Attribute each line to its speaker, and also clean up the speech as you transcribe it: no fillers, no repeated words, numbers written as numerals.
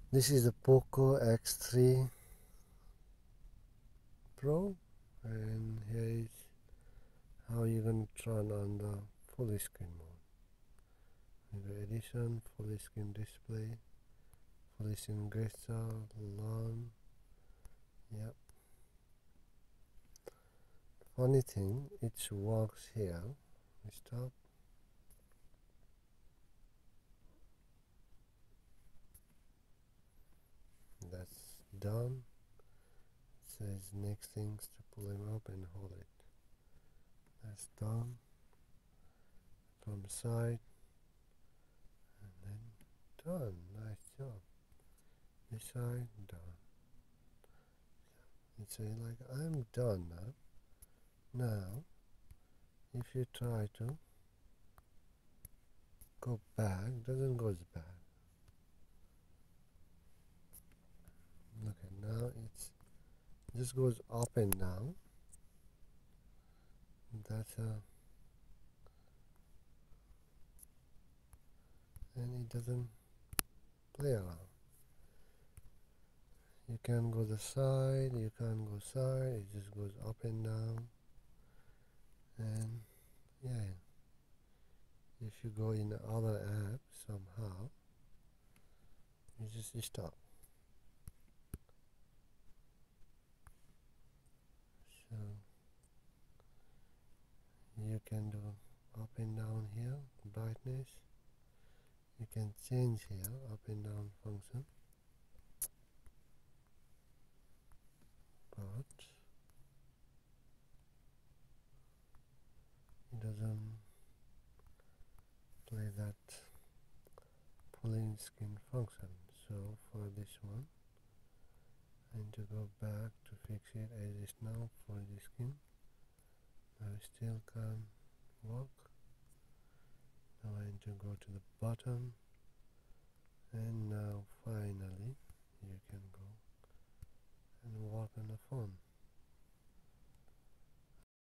Speaker 1: This is the Poco X3 Pro, and here is how you're going to turn on the full screen mode. In the edition, full screen display, full screen gesture, learn. Yep. Funny thing, it works here. We stop. That's done. It says next things to pull him up and hold it. That's done. From the side, and then done. Nice job. This side, done. It's saying like, I'm done now. Now, if you try to go back, doesn't go back. Okay, now it's just goes up and down. That's and it doesn't play around. You can go the side, you can't go side, it just goes up and down. And yeah, if you go in the other app somehow, you just stop. So you can do up and down here, brightness. You can change here, up and down function. But it doesn't play that pulling screen function. So for this one, I need to go back to fix it as is now for this screen. I still can't work. Now I need to go to the bottom, and now finally you can go and work on the phone.